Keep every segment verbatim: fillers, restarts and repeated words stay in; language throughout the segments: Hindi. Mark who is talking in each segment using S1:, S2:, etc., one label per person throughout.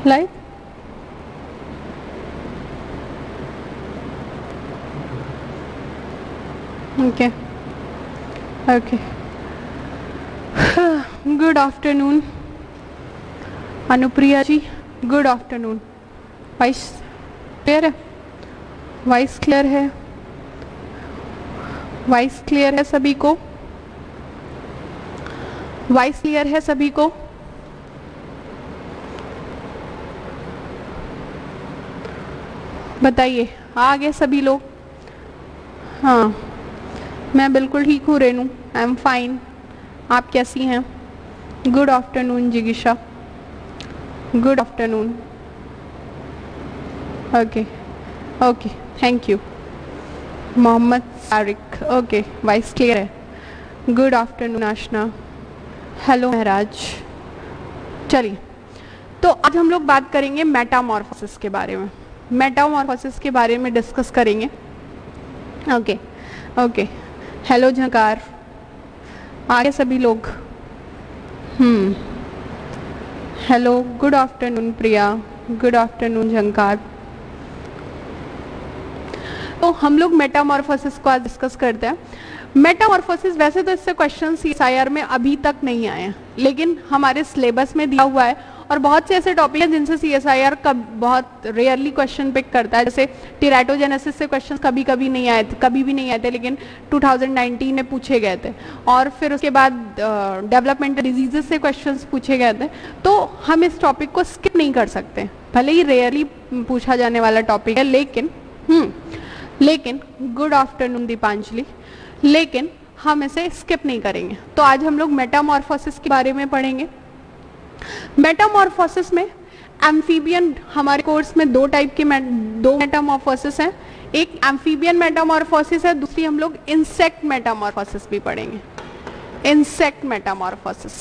S1: Live okay okay good afternoon Anupriya ji, good afternoon. Voice clear है? वॉइस क्लियर है? वॉइस क्लियर है सभी को? वॉइस क्लियर है सभी को? बताइए, आ गए सभी लोग? हाँ, मैं बिल्कुल ठीक हूँ रेनू, आई एम फाइन। आप कैसी हैं? गुड आफ्टरनून जिगिशा, good afternoon. Okay okay, thank you. Mohammad Sarik, okay, voice clear है। Good afternoon Aashna, hello Maharaj. चलिए, तो आज हम लोग बात करेंगे मेटामॉर्फोसिस के बारे में। मेटामॉर्फोसिस के बारे में डिस्कस करेंगे। ओके ओके, हेलो झंकार, आगे सभी लोग। Hmm hello, good afternoon Priya, good afternoon Jhankar. तो हम लोग मेटामॉर्फोसिस को आज डिस्कस करते हैं। मेटामॉर्फोसिस, वैसे तो इससे क्वेश्चन सीएसआईआर में अभी तक नहीं आए हैं, लेकिन हमारे सिलेबस में दिया हुआ है और बहुत से ऐसे टॉपिक हैं जिनसे सीएसआईआर का बहुत रेयरली क्वेश्चन पिक करता है। जैसे टेराटोजेनेसिस से क्वेश्चन कभी कभी नहीं आए थे, कभी भी नहीं आए थे, लेकिन टू थाउजेंड नाइनटीन में पूछे गए थे। और फिर उसके बाद डेवलपमेंटल डिजीजेस से क्वेश्चंस पूछे गए थे। तो हम इस टॉपिक को स्किप नहीं कर सकते, भले ही रेयरली पूछा जाने वाला टॉपिक है, लेकिन हम्म लेकिन गुड आफ्टरनून दीपांजलि, लेकिन हम इसे स्किप नहीं करेंगे। तो आज हम लोग मेटामॉर्फोसिस के बारे में पढ़ेंगे। मेटामॉर्फोसिस में एम्फीबियन, हमारे कोर्स में दो टाइप के मे, दो मेटामॉर्फोसिस हैं। एक एम्फीबियन मेटामॉर्फोसिस है, दूसरी हम लोग इंसेक्ट मेटामॉर्फोसिस भी पढ़ेंगे। इंसेक्ट मेटामॉर्फोसिस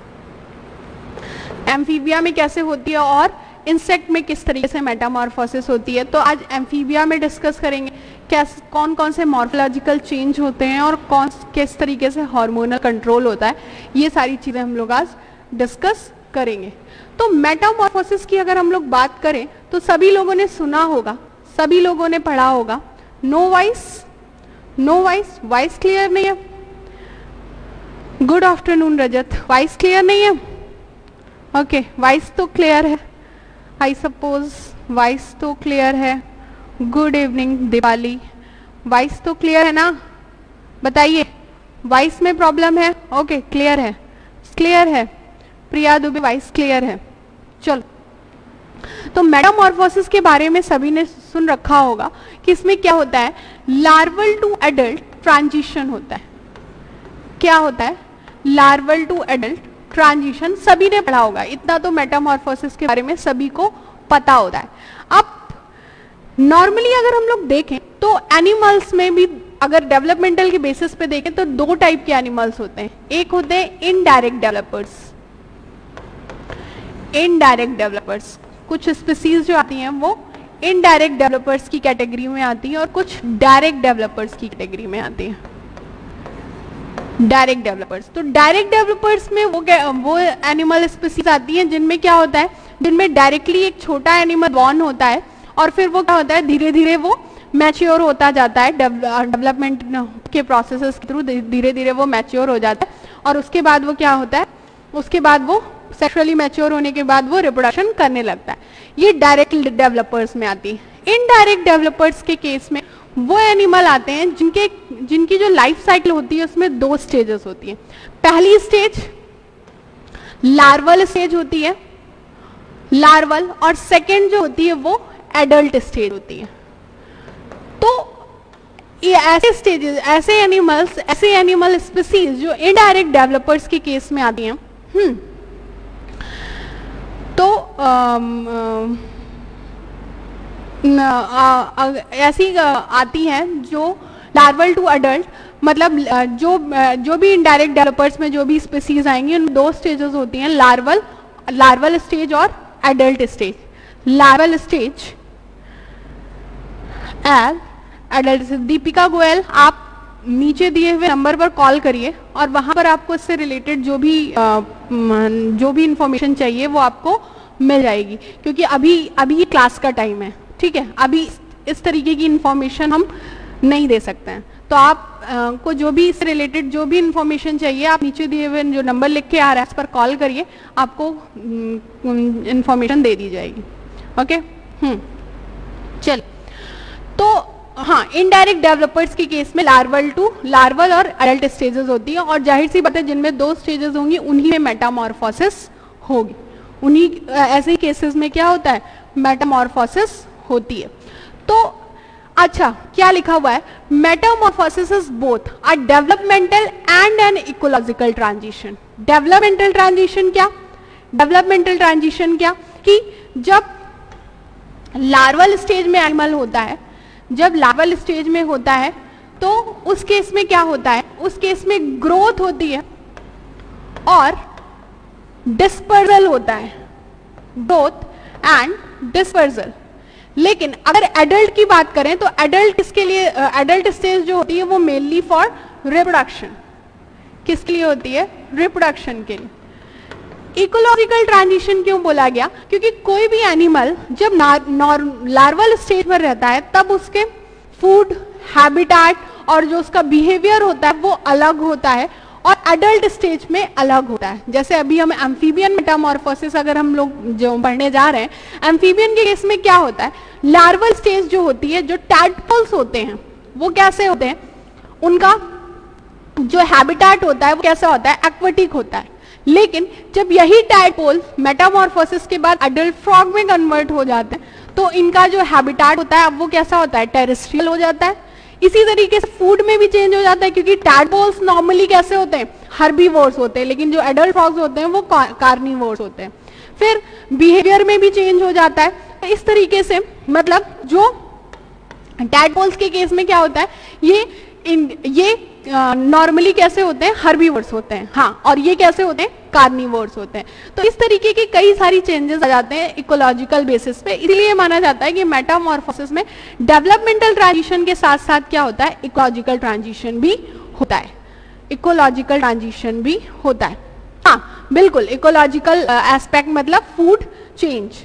S1: एम्फीबिया में कैसे होती है और इंसेक्ट में किस तरीके से मेटामॉर्फोसिस होती है। तो आज एम्फीबिया में डिस्कस करेंगे कैसे, कौन कौन से मॉर्फोलॉजिकल चेंज होते हैं और कौन किस तरीके से हार्मोनल कंट्रोल होता है। ये सारी चीज़ें हम लोग आज डिस्कस करेंगे। तो मेटामॉर्फोसिस की अगर हम लोग बात करें तो सभी लोगों ने सुना होगा, सभी लोगों ने पढ़ा होगा। No voice, no voice, voice clear नहीं है। Good afternoon Rajat, voice clear नहीं है? ओके, वॉइस तो क्लियर है, आई सपोज वॉइस तो क्लियर है। गुड इवनिंग दिवाली, वॉइस तो क्लियर है ना? बताइए, वॉइस में प्रॉब्लम है? ओके, क्लियर है, क्लियर है। प्रिया दुबे, वॉइस क्लियर है। चलो, तो मेटामॉर्फोसिस के बारे में सभी ने सुन रखा होगा कि इसमें क्या होता है, लार्वल टू एडल्ट ट्रांजिशन होता है। क्या होता है? लार्वल टू एडल्ट ट्रांजिशन, सभी ने पढ़ा होगा, इतना तो मेटामॉर्फोसिस के बारे में सभी को पता होता है। अब नॉर्मली अगर हम लोग देखें तो एनिमल्स में भी, अगर डेवलपमेंटल के बेसिस पे देखें तो दो टाइप के एनिमल्स होते हैं। एक होते हैं इनडायरेक्ट डेवलपर्स, इनडायरेक्ट डेवलपर्स, कुछ स्पीसीज जो आती हैं वो इनडायरेक्ट डेवलपर्स की कैटेगरी में आती हैं और कुछ डायरेक्ट डेवलपर्स की कैटेगरी में आती हैं। डायरेक्ट डेवलपर्स, तो डायरेक्ट डेवलपर्स में वो वो एनिमल स्पीसीज आती हैं जिनमें क्या होता है, जिनमें डायरेक्टली एक छोटा एनिमल बॉर्न होता है और फिर वो क्या होता है, धीरे धीरे वो मैच्योर होता जाता है, डेवलपमेंट के प्रोसेसेस के थ्रू धीरे धीरे वो मैच्योर हो जाता है और उसके बाद वो क्या होता है, उसके बाद वो सेक्सुअली मैच्योर होने के बाद वो रिप्रोडक्शन करने लगता है। ये डायरेक्ट डेवलपर्स में आती है। इनडायरेक्ट डेवलपर्स के केस में वो एनिमल आते हैं जिनके जिनकी जो लाइफ साइकिल होती है उसमें दो स्टेजेस होती हैं। पहली स्टेज लार्वल स्टेज होती है, लार्वल, और सेकेंड जो होती है वो एडल्ट स्टेज होती है। तो ये ऐसे स्टेजेस, ऐसे एनिमल्स, ऐसे एनिमल स्पीसीज जो इनडायरेक्ट डेवलपर्स के केस में आती हैं, हम्म तो आम, आम, ऐसी आती हैं जो लार्वल टू अडल्ट, मतलब जो जो भी इनडायरेक्ट डेवलपर्स में जो भी स्पीसीज आएंगी उन दो स्टेजेस होती हैं, लार्वल लार्वल स्टेज और adult stage. Larval stage and adult stage. Deepika Goyal, आप नीचे दिए हुए नंबर पर कॉल करिए और वहां पर आपको इससे रिलेटेड जो भी जो भी इंफॉर्मेशन चाहिए वो आपको मिल जाएगी, क्योंकि अभी अभी ये क्लास का टाइम है, ठीक है, अभी इस तरीके की इंफॉर्मेशन हम नहीं दे सकते हैं। तो आप आ, को जो भी इससे रिलेटेड जो भी इंफॉर्मेशन चाहिए, आप नीचे दिए हुए जो नंबर लिख के आ रहा है इस पर कॉल करिए, आपको इंफॉर्मेशन दे दी जाएगी। ओके, हम्म चल, तो हाँ, इनडायरेक्ट डेवलपर्स के केस में लार्वल टू लार्वल और अडल्ट स्टेजेस होती है, और जाहिर सी बात है जिनमें दो स्टेजेस होंगी उन्हीं में मेटामॉर्फोसिस होगी, उन्हीं ऐसे ही केसेस में क्या होता है, मेटामॉर्फोसिस होती है। तो अच्छा, क्या लिखा हुआ है, metamorphosis is both a developmental and an ecological transition. Developmental transition क्या, डेवलपमेंटल ट्रांजिशन क्या कि जब लार्वल स्टेज में एनिमल होता है, जब लार्वल स्टेज में होता है तो उस केस में क्या होता है, उस केस में ग्रोथ होती है और डिस्पर्सल होता है, ग्रोथ एंड डिस्पर्सल। लेकिन अगर एडल्ट की बात करें तो एडल्ट किसके लिए, एडल्ट स्टेज जो होती है वो मेनली फॉर रिप्रोडक्शन, किसके लिए होती है, रिप्रोडक्शन के लिए। इकोलॉजिकल ट्रांजिशन क्यों बोला गया, क्योंकि कोई भी एनिमल जब लार्वल स्टेज पर रहता है तब उसके फूड, हैबिटेट और जो उसका बिहेवियर होता है वो अलग होता है, और एडल्ट स्टेज में अलग होता है। जैसे अभी हम एम्फीबियन मेटामॉर्फोसिस अगर हम लोग जो पढ़ने जा रहे हैं, एम्फीबियन के केस में क्या होता है, लार्वल स्टेज जो होती है, जो टैडपोल्स होते हैं वो कैसे होते हैं, उनका जो हैबिटेट होता है वो कैसा होता है, एक्वेटिक होता है। लेकिन जब यही टैडपोल मेटामॉर्फोसिस के बाद एडल्ट फ्रॉग में कन्वर्ट हो जाते हैं तो इनका जो हैबिटेट होता है अब वो कैसा होता है, टेरेस्ट्रियल हो जाता है। इसी तरीके से फूड में भी चेंज हो जाता है, क्योंकि टैडपोल्स नॉर्मली कैसे होते हैं, हर्बीवोर्स होते हैं, लेकिन जो एडल्ट फ्रॉग्स होते हैं वो कार्निवोर्स होते हैं। फिर बिहेवियर में भी चेंज हो जाता है। तो इस तरीके से मतलब जो टैडपोल्स के केस में क्या होता है, ये इन ये नॉर्मली uh, कैसे होते हैं, हर्बीवोर्स होते हैं, हाँ, और ये कैसे होते हैं, कार्निवोर्स होते हैं। तो इस तरीके के कई सारी चेंजेस आ जाते हैं इकोलॉजिकल बेसिस पे, इसलिए माना जाता है कि मेटामॉर्फोसिस में डेवलपमेंटल ट्रांजिशन के साथ साथ क्या होता है, इकोलॉजिकल ट्रांजिशन भी होता है, इकोलॉजिकल ट्रांजिशन भी होता है। हाँ बिल्कुल, इकोलॉजिकल एस्पेक्ट मतलब फूड चेंज,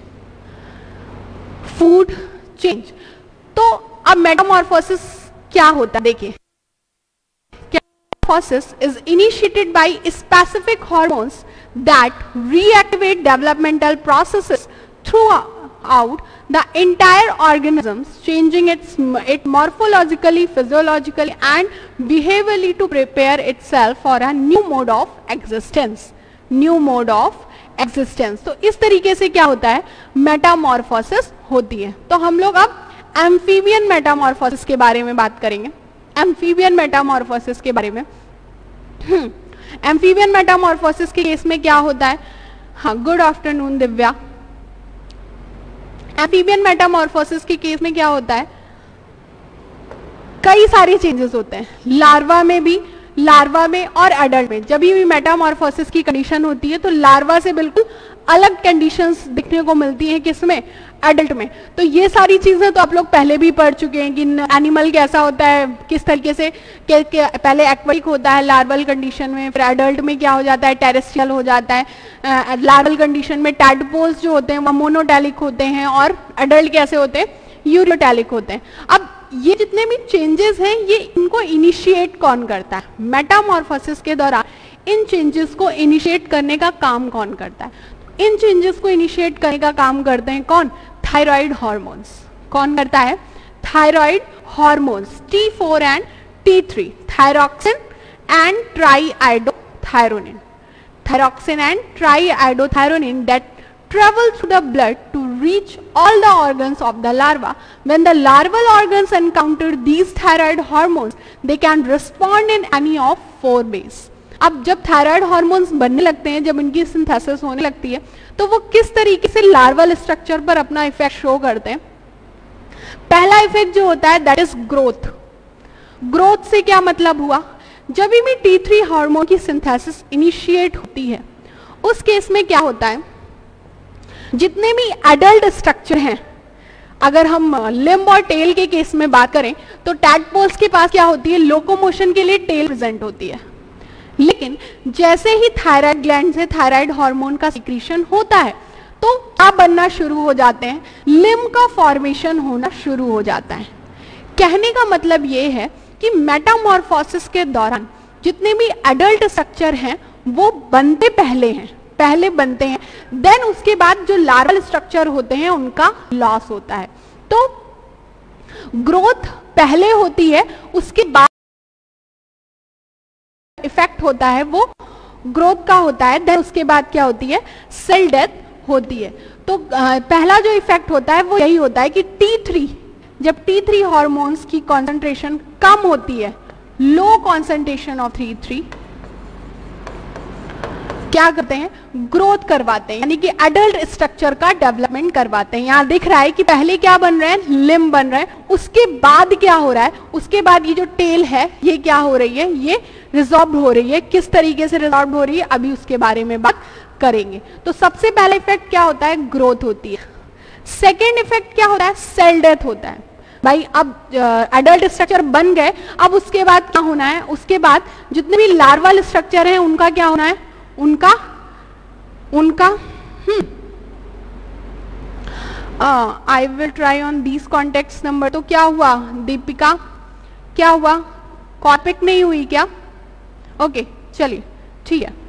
S1: फूड चेंज। तो अब मेटामॉर्फोसिस क्या होता है, देखिए, metamorphosis is initiated by specific hormones that reactivate developmental processes throughout the entire organism, changing its it morphologically, physiologically and behaviorally to prepare itself for a new mode of existence, new mode of existence। तो इस तरीके से क्या होता है, मेटामॉर्फोसिस होती है। तो हम लोग अब एम्फीबियन मेटामॉर्फोसिस के बारे में बात करेंगे, एम्फीबियन मेटामॉर्फोसिस के बारे में। एम्फीबियन मेटामॉर्फोसिस के केस में क्या होता है, हाँ, good afternoon Divya. Amphibian metamorphosis के केस में क्या होता है, कई सारे चेंजेस होते हैं, लार्वा में भी, लार्वा में और एडल्ट में। जब भी मेटामॉर्फोसिस की कंडीशन होती है तो लार्वा से बिल्कुल अलग कंडीशंस दिखने को मिलती हैं, किसमें, एडल्ट में। तो ये सारी चीजें तो आप लोग पहले भी पढ़ चुके हैं कि एनिमल कैसा होता है, किस तरीके से के, के, पहले एक्वेटिक होता है लार्वल कंडीशन में, फिर एडल्ट में क्या हो जाता है, टेरेस्ट्रियल हो जाता है। लार्वल कंडीशन में टैडपोल्स जो होते हैं वो मोनोटैलिक होते हैं, और एडल्ट कैसे होते हैं, यूरियोटैलिक होते हैं। अब ये जितने भी चेंजेस हैं ये इनको इनिशिएट कौन करता है, मेटामॉर्फोसिस के दौरान इन चेंजेस को इनिशिएट करने का काम कौन करता है, इन चेंजेस को इनिशिएट करने का काम करते हैं कौन, थायराइड हार्मोन्स। कौन करता है, thyroid hormones, T four and T three, thyroxine and triiodothyronine, thyroxine and triiodothyronine that travel through the blood to reach all the organs of the larva. When the larval organs encounter these thyroid hormones, they can respond in any of four ways. अब जब थायराइड हार्मोन्स बनने लगते हैं, जब इनकी सिंथेसिस होने लगती है, तो वो किस तरीके से लार्वल स्ट्रक्चर पर अपना इफेक्ट शो करते हैं। पहला इफेक्ट जो होता है दैट इज ग्रोथ। ग्रोथ से क्या मतलब हुआ, जब भी टी थ्री हार्मोन की सिंथेसिस इनिशिएट होती है उस केस में क्या होता है, जितने भी एडल्ट स्ट्रक्चर हैं, अगर हम लिम्ब और टेल के केस में बात करें तो टैडपोल्स के पास क्या होती है, लोकोमोशन के लिए टेल प्रेजेंट होती है। लेकिन जैसे ही थायराइड ग्लैंड से थायराइड हार्मोन का सिक्रीशन होता है तो क्या क्या बनना शुरू हो जाते हैं, लिम्ब का फॉर्मेशन होना शुरू हो जाता है। कहने का मतलब ये है कि मेटामॉर्फोसिस के दौरान जितने भी एडल्ट स्ट्रक्चर हैं वो बनते पहले हैं, पहले बनते हैं, देन उसके बाद जो लार्वल स्ट्रक्चर होते हैं उनका लॉस होता है। तो ग्रोथ पहले होती है, उसके बाद इफेक्ट होता है वो ग्रोथ का होता है, देन उसके बाद क्या होती है, सेल डेथ होती है। तो आ, पहला जो इफेक्ट होता है वो यही होता है कि टी थ्री, जब टी थ्री हार्मोन्स की कंसंट्रेशन कम होती है, low concentration of T three, क्या करते हैं, ग्रोथ करवाते हैं, यानी कि एडल्ट स्ट्रक्चर का डेवलपमेंट करवाते हैं। यहां दिख रहा है कि पहले क्या बन रहे हैं, लिम्ब बन रहे हैं, उसके बाद क्या हो रहा है, उसके बाद ये जो टेल है ये क्या हो रही है, ये रिजॉल्व हो रही है। किस तरीके से रिजॉल्व हो रही है अभी उसके बारे में बात करेंगे। तो सबसे पहला इफेक्ट क्या होता है, ग्रोथ होती है। सेकेंड इफेक्ट क्या होता है, सेल डेथ होता है। भाई अब एडल्ट स्ट्रक्चर बन गए, अब उसके बाद क्या होना है, उसके बाद जितने भी लार्वल स्ट्रक्चर हैं उनका क्या होना है, उनका उनका hmm I will try on these contact number. तो क्या हुआ दीपिका, क्या हुआ, कॉपिक नहीं हुई क्या, ओके okay, चलिए ठीक है,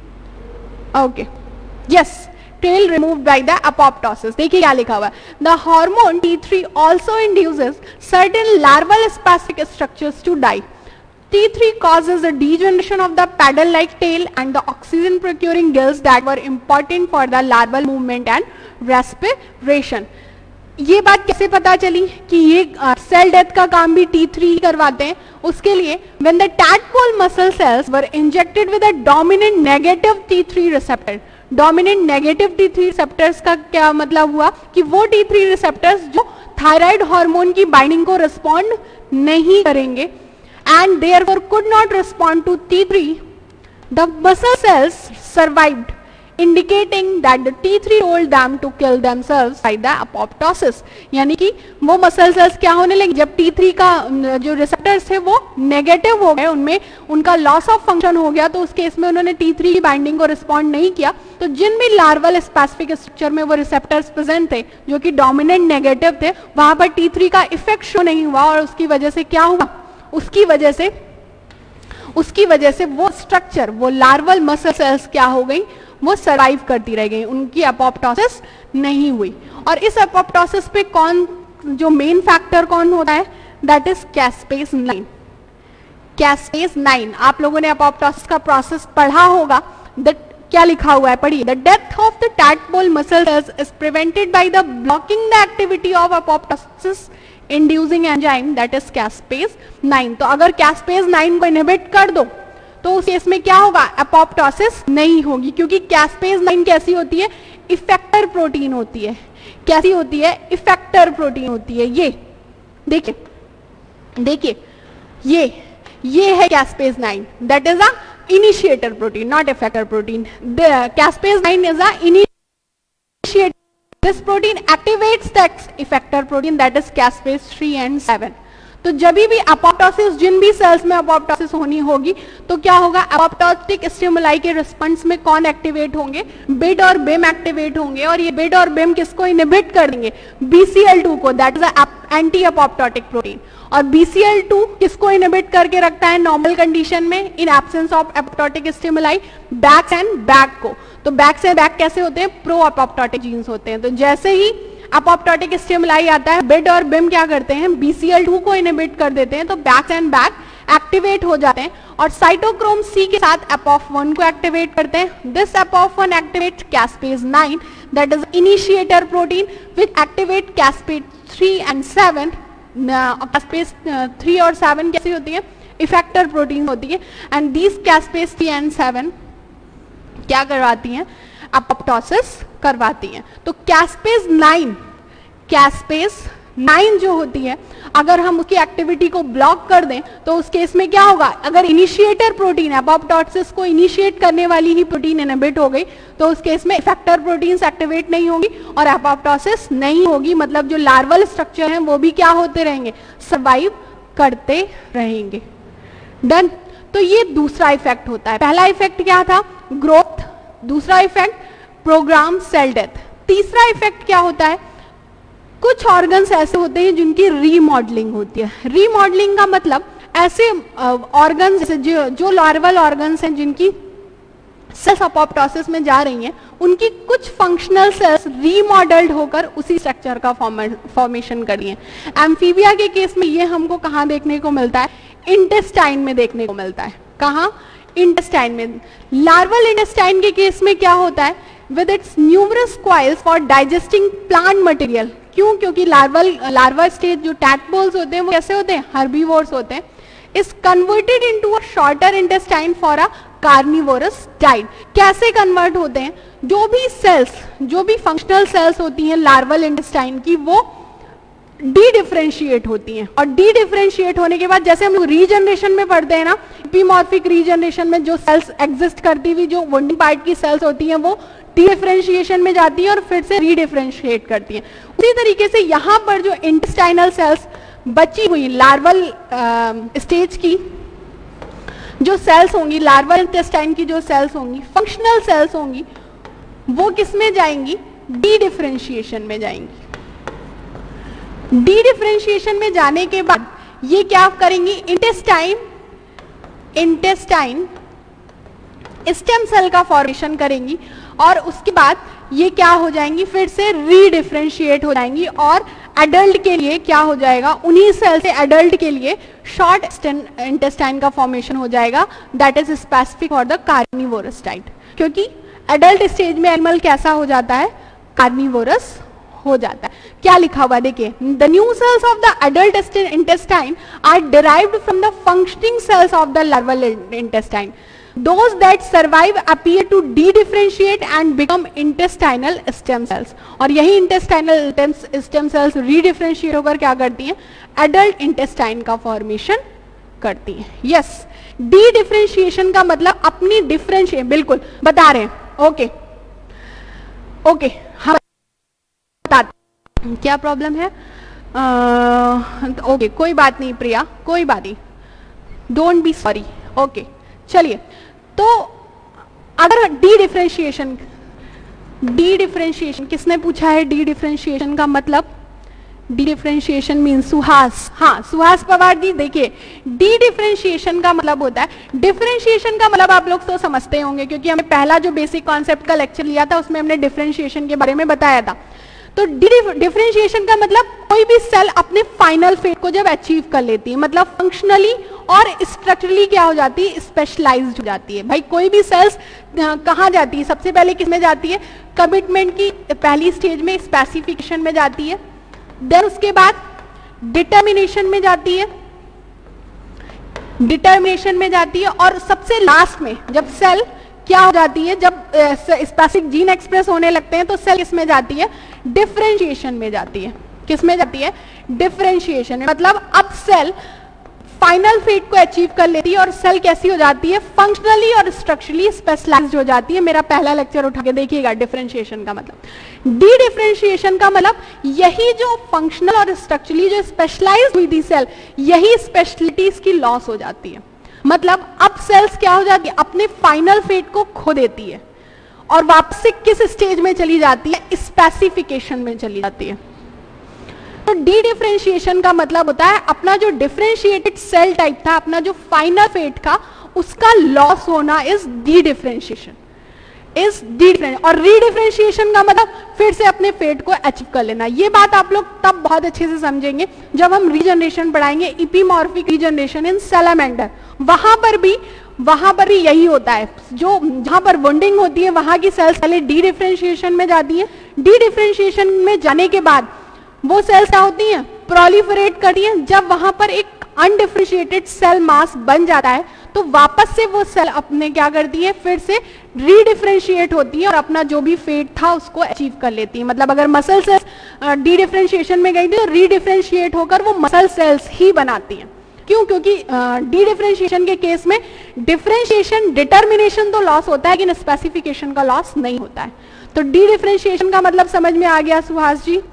S1: okay yes, tail removed by the apoptosis। देखिए क्या लिखा हुआ है, the hormone T three also induces certain larval specific structures to die. T three causes the degeneration of the paddle-like tail and the oxygen-procuring gills that were important for the larval movement and respiration। ये बात कैसे पता चली कि ये सेल uh, डेथ का काम भी टी थ्री करवाते हैं। उसके लिए when the tadpole muscle cells were injected with a dominant negative T three receptor, dominant negative T three receptors का क्या मतलब हुआ कि वो टी थ्री receptors जो थायराइड हार्मोन की बाइंडिंग को रिस्पॉन्ड नहीं करेंगे and therefore could not respond to T three, the muscle cells survived, indicating that the T three told them to kill themselves by the apoptosis। यानी कि वो मसल सेल्स क्या होने लगे, जब टी थ्री का जो रिसेप्टर्स थे वो नेगेटिव हो गए, उनमें उनका लॉस ऑफ फंक्शन हो गया, तो उस केस में उन्होंने टी थ्री की बाइंडिंग को रिस्पॉन्ड नहीं किया। तो जिन भी लार्वल स्पेसिफिक स्ट्रक्चर में वो रिसेप्टर्स प्रेजेंट थे जो कि डोमिनेंट नेगेटिव थे, वहां पर टी थ्री का इफेक्ट शो नहीं हुआ, और उसकी वजह से क्या हुआ, उसकी वजह से उसकी वजह से वो स्ट्रक्चर, वो लार्वल मसल सेल्स क्या हो गई, वो सरवाइव करती रह गई, उनकी एपोप्टोसिस नहीं हुई। और इस एपोप्टोसिस पे कौन, जो मेन फैक्टर कौन होता है, that is caspase nine. Caspase nine, आप लोगों ने एपोप्टोसिस का प्रोसेस पढ़ा होगा, दैट क्या लिखा हुआ है, पढ़िए, the death of the tadpole muscle cells is prevented by the blocking the activity of apoptosis inducing enzyme that is caspase nine. तो अगर कैस्पेज नाइन को इनहिबिट कर दो तो उस केस में क्या होगा, एपोप्टोसिस नहीं होगी, क्योंकि कैस्पेज नाइन कैसी होती है, इफेक्टर प्रोटीन होती है। कैसी होती है, इफेक्टर प्रोटीन होती है। ये देखिए देखिए ये ये है caspase nine, that is a initiator protein, not effector protein. Caspase nine is a initiator. This protein activates that effector protein that is caspase three and seven। तो जब भी एपोप्टोसिस, जिन भी सेल्स में एपोप्टोसिस होनी होगी तो क्या होगा, एपोप्टोटिक स्टिमुलाई के रिस्पॉन्स में कौन एक्टिवेट होंगे, बिड और बिम एक्टिवेट होंगे, और ये बिड और बिम किसको इनहिबिट कर देंगे, बी सी एल टू को, that is anti apoptotic protein. और बी सी एल टू किसको इनहिबिट करके रखता है नॉर्मल कंडीशन में, in absence of apoptotic stimuli, Bak and Bak को। तो बैक से बैक कैसे होते हैं, प्रो एपोप्टोटिक जीन्स होते हैं। तो जैसे ही एपोप्टोटिक स्टिमुलाई आता है, बिड और बिम क्या करते हैं, बी सी एल टू को इनहिबिट कर देते हैं, तो बैक एंड बैक एक्टिवेट हो जाते हैं, और साइटोक्रोम सी के साथ एपोफ वन को एक्टिवेट करते हैं। This Apaf one activate caspase nine, that is initiator protein, which activate caspase three and seven. Caspase three और सेवन कैसी होती है, इफेक्टर प्रोटीन होती है, and these caspase three and seven क्या करवाती हैं, एपोप्टोसिस करवाती हैं। तो कैस्पेज नाइन, कैस्पेज नाइन जो होती है, अगर हम उसकी एक्टिविटी को ब्लॉक कर दें तो उस केस में क्या होगा, अगर इनिशिएटर प्रोटीन, एपोप्टोसिस को इनिशिएट करने वाली ही प्रोटीन इनहिबिट हो गई तो उस केस में इफेक्टर प्रोटीन्स एक्टिवेट नहीं होंगी और एपोप्टोसिस नहीं होगी। मतलब जो लार्वल स्ट्रक्चर हैं वो भी क्या होते रहेंगे, सर्वाइव करते रहेंगे। डन। तो ये दूसरा इफेक्ट होता है। पहला इफेक्ट क्या था, ग्रोथ। दूसरा इफेक्ट प्रोग्राम सेल डेथ। तीसरा इफेक्ट क्या होता है, कुछ ऑर्गन्स ऐसे होते हैं जिनकी रीमॉडलिंग होती है। रीमॉडलिंग का मतलब ऐसे ऑर्गन्स जो जो लार्वल ऑर्गन्स हैं जिनकी सेल्स अपोप्टोसिस में जा रही हैं, उनकी कुछ फंक्शनल सेल्स रीमॉडल्ड होकर उसी स्ट्रक्चर का फॉर्मेशन करी है। एम्फीबिया के केस में ये हमको कहाँ देखने को मिलता है, इंटेस्टाइन में देखने को मिलता है। कहाँ, इंटेस्टाइन में। लार्वल इंटेस्टाइन के केस में क्या होता है, with its numerous coils for digesting plant material. क्यों, क्योंकि लार्वल लार्वा स्टेज जो टैडपोल्स होते हैं वो कैसे होते हैं, हर्बीवोर्स होते हैं। Is converted into a shorter intestine for a carnivorous diet. कैसे कन्वर्ट होते हैं, जो भी सेल्स जो भी फंक्शनल सेल्स होती हैं लार्वल इंटेस्टाइन की, वो डी डिफरेंशिएट होती हैं, और डी डिफरेंशिएट होने के बाद जैसे हम लोग रीजनरेशन में पढ़ते हैं ना, एपीमॉर्फिक रीजनरेशन में जो सेल्स एग्जिस्ट करती हुई जो वुंडिंग पार्ट की सेल्स होती हैं वो डी डिफरेंशिएशन में जाती है और फिर से रीडिफरेंशिएट करती हैं। उसी तरीके से यहाँ पर जो इंटेस्टाइनल सेल्स बची हुई लार्वल स्टेज की जो सेल्स होंगी, लार्वल इंटेस्टाइन की जो सेल्स होंगी, फंक्शनल सेल्स होंगी, वो किस में जाएंगी, डी डिफरेंशिएशन में जाएंगी। डी डिफरेंशिएशन में जाने के बाद ये क्या करेंगी, इंटेस्टाइन इंटेस्टाइन स्टेम सेल का फॉर्मेशन करेंगी, और उसके बाद ये क्या हो जाएंगी, फिर से रीडिफरेंशिएट हो जाएंगी, और एडल्ट के लिए क्या हो जाएगा, उन्हीं सेल से एडल्ट के लिए शॉर्ट इंटेस्टाइन का फॉर्मेशन हो जाएगा, that is specific for the carnivorous diet. क्योंकि एडल्ट स्टेज में एनिमल कैसा हो जाता है, कार्निवोरस हो जाता है। क्या लिखा हुआ देखिए, the new cells of the adult intestine are derived from the functioning cells of the larval intestine. Those that survive appear to de-differentiate and become intestinal stem cells। और यही intestinal stem cells re-differentiate होकर क्या करती हैं, adult intestine का formation करती हैं। Yes, de-differentiation का मतलब अपनी differentiate, बिल्कुल बता रहे हैं, ओके ओके हम बताते हैं क्या प्रॉब्लम है। ओके uh, okay, कोई बात नहीं प्रिया, कोई बात नहीं, डोंट बी सॉरी। ओके चलिए, तो अगर डी डिफरेंशिएशन डी डिफरेंशिएशन किसने पूछा है, डी डिफरेंशिएशन का मतलब, डी डिफरेंशिएशन मीन सुहास, हाँ सुहास पवार जी। देखिए डी डिफरेंशिएशन का मतलब होता है, डिफरेंशिएशन का मतलब आप लोग तो समझते होंगे क्योंकि हमने पहला जो बेसिक कॉन्सेप्ट का लेक्चर लिया था उसमें हमने डिफरेंशिएशन के बारे में बताया था। तो डिफरेंशिएशन का मतलब कोई भी सेल अपने फाइनल फेट को जब अचीव कर लेती है, मतलब फंक्शनली और स्ट्रक्चरली क्या हो जाती है, स्पेशलाइज्ड हो जाती है। भाई कोई भी सेल्स कहाँ जाती है, सबसे पहले किस में जाती है, कमिटमेंट की पहली स्टेज में स्पेसिफिकेशन में जाती है, देन उसके बाद डिटर्मिनेशन में जाती है डिटर्मिनेशन में जाती है और सबसे लास्ट में जब सेल क्या हो जाती है, जब स्पेसिफिक जीन एक्सप्रेस होने लगते हैं तो सेल किस में जाती है, डिफरेंशिएशन में जाती है। किस में जाती है, डिफरेंशिएशन में। मतलब अब सेल फाइनल फेट को अचीव कर लेती है और सेल कैसी हो जाती है, फंक्शनली और स्ट्रक्चरली स्पेशलाइज्ड हो जाती है। मेरा पहला लेक्चर उठा के देखिएगा डिफरेंशिएशन का मतलब। डी डिफरेंशिएशन का मतलब यही जो फंक्शनल और स्ट्रक्चरली जो स्पेशलाइज्ड हुई थी सेल, यही स्पेशलिटीज की लॉस हो जाती है। मतलब अब सेल्स क्या हो जाती है, अपने फाइनल फेट को खो देती है और वापस से किस स्टेज में चली जाती है, स्पेसिफिकेशन में चली जाती है। तो डी डिफरेंशिएशन का मतलब होता है अपना जो डिफरेंशिएटेड सेल टाइप था, अपना जो फाइनल फेट का, उसका लॉस होना is dedifferentiation is dedifferentiation. और रीडिफरेंशिएशन का मतलब फिर से अपने फेट को अचीव कर लेना। ये बात आप लोग तब बहुत अच्छे से समझेंगे जब हम रीजनरेशन पढ़ाएंगे, एपीमॉर्फिक रीजनरेशन इन सैलामेंडर। वहां पर भी वहां पर भी यही होता है, जो जहां पर वुंडिंग होती है वहां की सेल्स पहले डी डिफरेंशिएशन में जाती है। डी डिफरेंशिएशन में जाने के बाद वो सेल्स क्या होती हैं, प्रोलिफरेट करती हैं। जब वहां पर एक अनडिफरेंशिएटेड सेल मास बन जाता है तो वापस से वो सेल अपने क्या करती है, फिर से रीडिफरेंशिएट होती है और अपना जो भी फेट था उसको अचीव कर लेती है। मतलब अगर मसल सेल्स डी डिफरेंशिएशन में गई थी तो रीडिफरेंशिएट होकर वो मसल सेल्स ही बनाती हैं। क्यों, क्योंकि डी डिफरेंशिएशन के केस में डिफरेंशिएशन डिटर्मिनेशन तो लॉस होता है लेकिन स्पेसिफिकेशन का लॉस नहीं होता है। तो डी डिफरेंशिएशन का मतलब समझ में आ गया सुहास जी,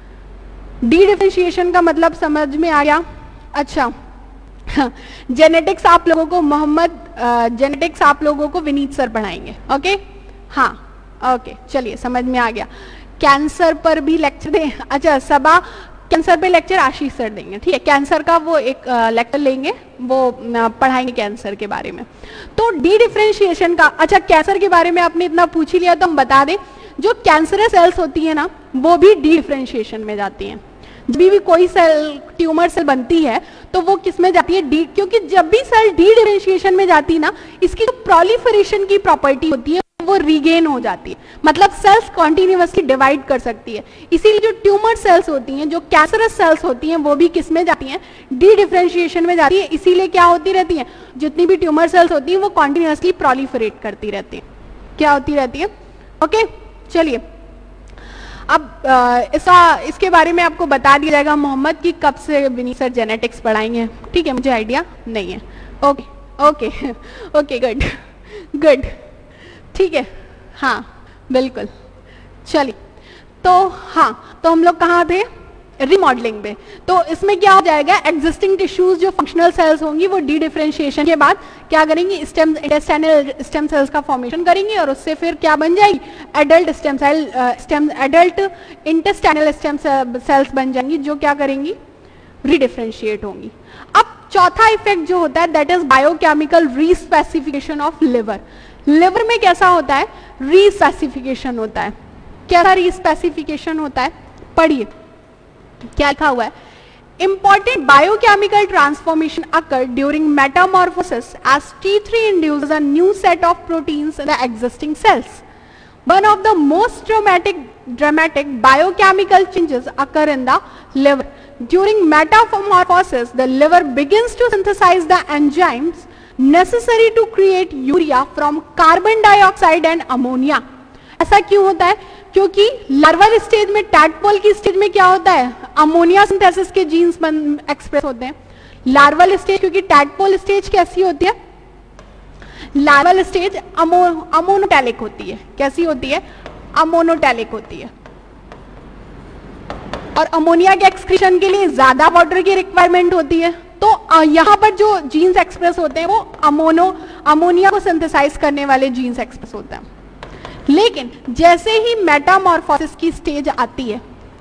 S1: डी डिफरेंशिएशन का मतलब समझ में आ गया। अच्छा जेनेटिक्स आप लोगों को मोहम्मद जेनेटिक्स आप लोगों को विनीत सर पढ़ाएंगे, ओके हाँ ओके चलिए समझ में आ गया। कैंसर पर भी लेक्चर दें? अच्छा, सबा कैंसर पे लेक्चर आशीष सर देंगे, ठीक है, कैंसर का वो एक लेक्चर लेंगे, वो पढ़ाएंगे कैंसर के बारे में। तो डी डिफरेंशिएशन का, अच्छा कैंसर के बारे में आपने इतना पूछ ही लिया तो हम बता दें, जो कैंसरस सेल्स होती है ना वो भी डी डिफरेंशिएशन में जाती हैं। जब भी कोई सेल ट्यूमर सेल बनती है तो वो किस में जाती है? डी, क्योंकि जब भी सेल डी डिफरेंशिएशन में जाती है ना, इसकी जो प्रोलिफरेशन की प्रॉपर्टी होती है वो रिगेन हो जाती है, मतलब सेल्स कॉन्टिन्यूअसली डिवाइड कर सकती है। इसीलिए जो ट्यूमर सेल्स होती हैं, जो कैंसरस सेल्स होती हैं, वो भी किस में जाती हैं? डी डिफरेंशिएशन में जाती है। इसीलिए क्या होती रहती है, जितनी भी ट्यूमर सेल्स होती हैं वो कॉन्टिन्यूअसली प्रोलिफरेट करती रहती है। क्या होती रहती है? ओके, चलिए अब ऐसा इसके बारे में आपको बता दिया जाएगा मोहम्मद की कब से विनीत सर जेनेटिक्स पढ़ाएंगे, ठीक है, मुझे आइडिया नहीं है। Okay okay okay, good good, ठीक है, हाँ बिल्कुल। चलिए, तो हाँ, तो हम लोग कहाँ थे? रिमॉडलिंग पे। तो इसमें क्या हो जाएगा, एग्जिस्टिंग टिश्यूज जो फंक्शनल सेल्स होंगी वो डी डिफरेंशिएशन के बाद क्या करेंगी? स्टेम इंटेस्टाइनल स्टेम सेल्स का फॉर्मेशन करेंगी और उससे फिर क्या बन जाएगी? Adult stem cell stem adult intestinal stem cells बन जाएंगी जो क्या करेंगी? रीडिफरेंशिएट होंगी। अब चौथा इफेक्ट जो होता है that is biochemical respecification of liver. Liver में कैसा होता है? रीस्पेसिफिकेशन होता है। कैसा रीस्पेसिफिकेशन होता है? पढ़िए क्या लिखा हुआ है। Important biochemical transformation occur during metamorphosis as T three induces a new set of proteins in the existing cells. One of the most dramatic dramatic biochemical changes occur in the liver. During metamorphosis, the liver begins to synthesize the enzymes necessary to create urea from carbon dioxide and ammonia. ऐसा क्यों होता है? क्योंकि लार्वल स्टेज में, टैडपोल की स्टेज में क्या होता है? अमोनिया सिंथेसिस के जीन्स एक्सप्रेस होते हैं। लार्वल स्टेज, क्योंकि टैडपोल स्टेज कैसी होती है? लार्वल स्टेज अमो अमोनोटैलिक होती है। कैसी होती है? अमोनोटैलिक होती है। और अमोनिया के एक्सक्रीशन के लिए ज्यादा वाटर की रिक्वायरमेंट होती है। तो यहाँ पर जो जीन्स एक्सप्रेस होते हैं वो अमोनो अमोनिया को सिंथेसाइज करने वाले जीन्स एक्सप्रेस होते हैं। लेकिन जैसे ही मेटामॉर्फोसिस की स्टेज आती है,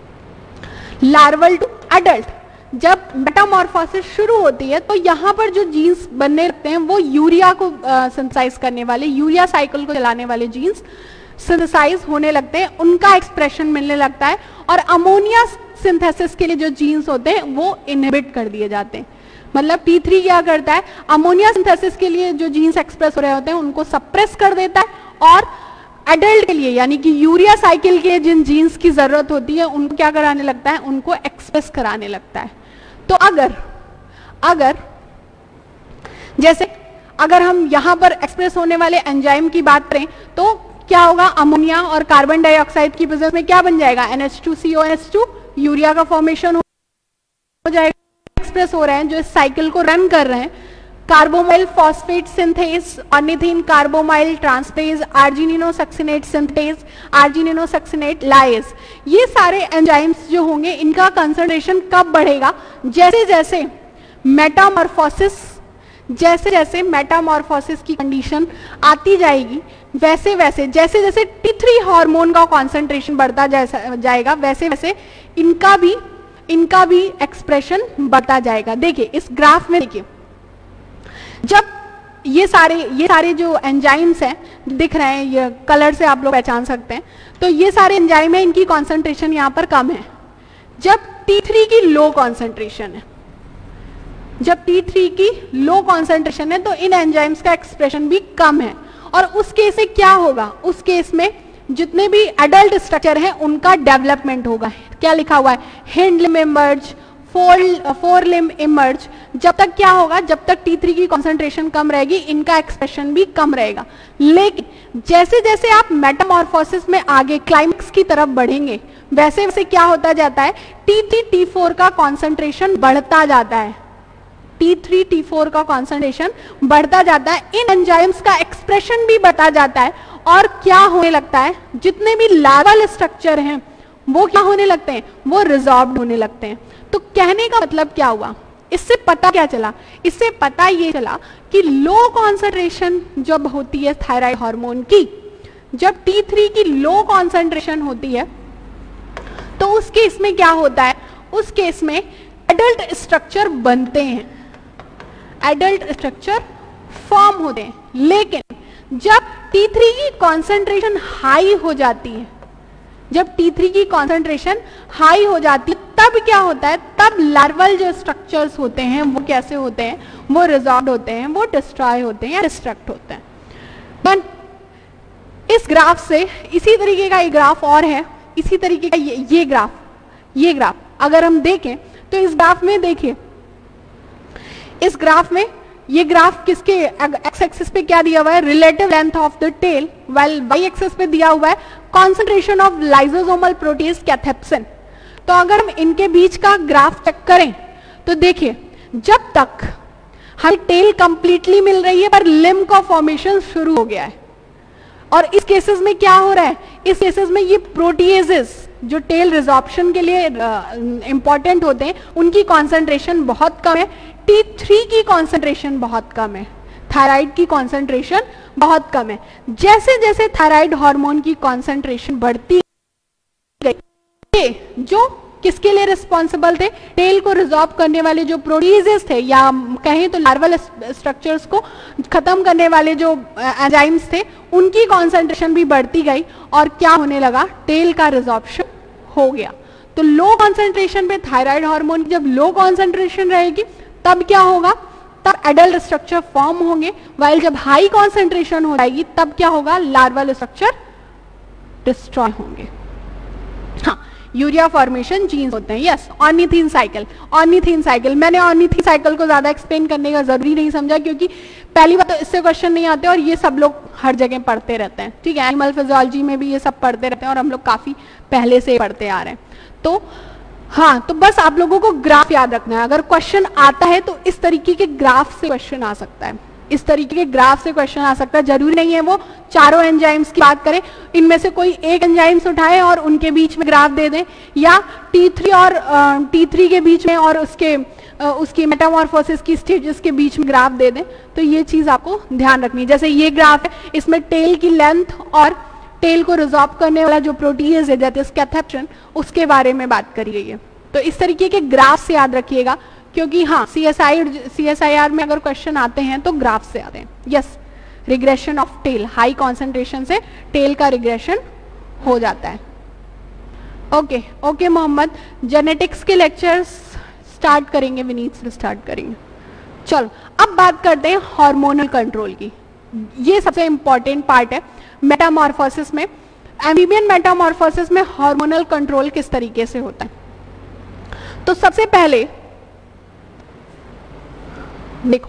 S1: लार्वल टू एडल्ट, जब मेटामॉर्फोसिस शुरू होती है तो यहाँ पर जो जीन्स बनने लगते हैं वो यूरिया को सिंथेसाइज करने वाले, यूरिया साइकिल को चलाने वाले जीन्स सिंथेसाइज होने लगते हैं, उनका एक्सप्रेशन मिलने लगता है और अमोनिया सिंथेसिस के लिए जो जीन्स होते हैं वो इनहिबिट कर दिए जाते हैं। मतलब टी थ्री क्या करता है? अमोनिया सिंथेसिस के लिए जो जीन्स एक्सप्रेस हो रहे होते हैं उनको सप्रेस कर देता है और एडल्ट के लिए यानी कि यूरिया साइकिल के जिन जीन्स की जरूरत होती है उनको क्या कराने लगता है? उनको एक्सप्रेस कराने लगता है। तो अगर अगर जैसे अगर हम यहां पर एक्सप्रेस होने वाले एंजाइम की बात करें तो क्या होगा? अमोनिया और कार्बन डाइऑक्साइड की प्रेजेंस में क्या बन जाएगा? N H two C O N H two, urea का फॉर्मेशन हो जाएगा। एक्सप्रेस हो रहे हैं जो इस साइकिल को रन कर रहे हैं, carbamoyl phosphate synthase, ornithine carbamoyl transferase, argininosuccinate synthase, argininosuccinate lyase, ये सारे एंजाइम्स जो होंगे इनका कंसंट्रेशन कब बढ़ेगा? जैसे जैसे मेटामॉर्फोसिस जैसे जैसे मेटामॉर्फोसिस की कंडीशन आती जाएगी वैसे वैसे जैसे जैसे टी थ्री हार्मोन का कॉन्सेंट्रेशन बढ़ता जाएगा वैसे वैसे इनका भी इनका भी एक्सप्रेशन बढ़ता जाएगा। देखिए इस ग्राफ में देखिए, जब ये सारे ये सारे जो एंजाइम्स हैं दिख रहे हैं, ये कलर से आप लोग पहचान सकते हैं, तो ये सारे एंजाइम हैं, इनकी कॉन्सेंट्रेशन यहाँ पर कम है। जब टी थ्री की लो कॉन्सेंट्रेशन है जब टी थ्री की लो कॉन्सेंट्रेशन है तो इन एंजाइम्स का एक्सप्रेशन भी कम है और उस केस में क्या होगा? उस केस में जितने भी एडल्ट स्ट्रक्चर हैं उनका डेवलपमेंट होगा। क्या लिखा हुआ है? Hind limb emerge, fore fore limb emerge. जब तक क्या होगा? जब तक टी थ्री की कॉन्सेंट्रेशन कम रहेगी इनका एक्सप्रेशन भी कम रहेगा। लेकिन जैसे जैसे आप मेटामॉर्फोसिस में आगे क्लाइमेक्स की तरफ बढ़ेंगे वैसे वैसे क्या होता जाता है? टी थ्री टी फोर का कॉन्सेंट्रेशन बढ़ता जाता है। टी थ्री टी फोर का कॉन्सेंट्रेशन बढ़ता जाता है, इन एंजाइम्स का एक्सप्रेशन भी बढ़ता जाता है और क्या होने लगता है? जितने भी लार्वल स्ट्रक्चर हैं वो क्या होने लगते हैं? वो रिजॉर्ब्ड होने लगते हैं। तो कहने का मतलब क्या हुआ? इससे पता क्या चला? इससे पता ये चला कि लो कॉन्सेंट्रेशन जब होती है थायराइड हार्मोन की, जब टी थ्री की लो कॉन्सेंट्रेशन होती है केस में क्या होता है, उस केस में एडल्ट स्ट्रक्चर बनते हैं, एडल्ट स्ट्रक्चर फॉर्म होते हैं। लेकिन जब टी थ्री की कॉन्सेंट्रेशन हाई हो जाती है, जब टी थ्री की कॉन्सेंट्रेशन हाई हो जाती है तब क्या होता है, तब लार्वल जो स्ट्रक्चर्स होते हैं वो कैसे होते हैं, वो रिजॉल्व होते हैं, वो डिस्ट्रॉय होते हैं या डिस्ट्रक्ट होते हैं। बन इस ग्राफ से, इसी तरीके का एक ग्राफ और है, इसी तरीके का ये, ये ग्राफ, ये ग्राफ अगर हम देखें तो इस ग्राफ में देखिए, इस ग्राफ में ये ग्राफ किसके एक्स एक्सिस पे क्या दिया हुआ है, relative length of the tail, well Y axis पे दिया हुआ है concentration of lysosomal protease cathepsin. तो अगर हम इनके बीच का ग्राफ चेक करें तो देखिए, जब तक हमें टेल कंप्लीटली मिल रही है पर लिम्ब का फॉर्मेशन शुरू हो गया है, और इस केसेस में क्या हो रहा है, इस केसेस में ये प्रोटीएजेस जो टेल रिजॉर्प्शन के लिए इंपॉर्टेंट uh, होते हैं, उनकी कॉन्सेंट्रेशन बहुत कम है, टी थ्री की कॉन्सेंट्रेशन बहुत कम है, थायराइड की कॉन्सेंट्रेशन बहुत कम है। जैसे जैसे थायराइड हार्मोन की कॉन्सेंट्रेशन बढ़ती गई, जो किसके लिए रिस्पॉन्सिबल थे, टेल को रिजॉर्ब करने वाले जो प्रोटीजेस थे, या कहें तो लार्वल स्ट्रक्चर्स को खत्म करने वाले जो एंजाइम्स थे, उनकी कॉन्सेंट्रेशन भी बढ़ती गई और क्या होने लगा, टेल का रिजॉर्प्शन हो गया। तो लो कॉन्सेंट्रेशन पे थायराइड हार्मोन की जब लो कॉन्सेंट्रेशन रहेगी तब क्या होगा, तब एडल्ट स्ट्रक्चर फॉर्म होंगे, वाइल जब हाई कॉन्सेंट्रेशन हो जाएगी तब क्या होगा, लार्वल स्ट्रक्चर डिस्ट्रॉय होंगे। हाँ, यूरिया फॉर्मेशन जीन्स होते हैं, yes, ornithine cycle, ornithine cycle, मैंने ऑर्निथीन साइकिल को ज्यादा एक्सप्लेन करने का जरूरी नहीं समझा, क्योंकि पहली बात तो इससे क्वेश्चन नहीं आते और ये सब लोग हर जगह पढ़ते रहते हैं, ठीक है, एनिमल फिजियोलॉजी में भी ये सब पढ़ते रहते हैं और हम लोग काफी पहले से पढ़ते आ रहे हैं। तो हाँ, तो बस आप लोगों को ग्राफ याद रखना है, अगर क्वेश्चन आता है तो इस तरीके के ग्राफ से क्वेश्चन आ सकता है, इस तरीके के ग्राफ से क्वेश्चन आ सकता है। जरूरी नहीं है वो चारों एंजाइम्स की बात करें, इनमें से कोई एक एंजाइम्स उठाए और उनके बीच में ग्राफ दे दें, या टी थ्री और टी थ्री के बीच में और उसके आ, उसकी मेटामॉर्फोसिस की स्टेजेस के बीच में ग्राफ दे दें। तो ये चीज आपको ध्यान रखनी है। जैसे ये ग्राफ है, इसमें टेल की लेंथ और टेल को रिजॉर्ब करने वाला जो प्रोटीज है दैट इज कैथेप्सिन, उसके बारे में बात करी गई है। तो इस तरीके के ग्राफ से याद रखिएगा, क्योंकि हाँ, C S I C S I R में अगर क्वेश्चन आते हैं तो ग्राफ से आते हैं। Yes, regression of tail, high concentration से टेल का रिग्रेशन हो जाता है। ओके ओके मोहम्मद, जेनेटिक्स के लेक्चर्स स्टार्ट करेंगे, विनीत से स्टार्ट करेंगे। चलो अब बात करते हैं हार्मोनल कंट्रोल की। ये सबसे इंपॉर्टेंट पार्ट है मेटामॉर्फोसिस में। एम्फीबियन मेटामॉर्फोसिस में हार्मोनल कंट्रोल किस तरीके से होता है? तो सबसे पहले देखो,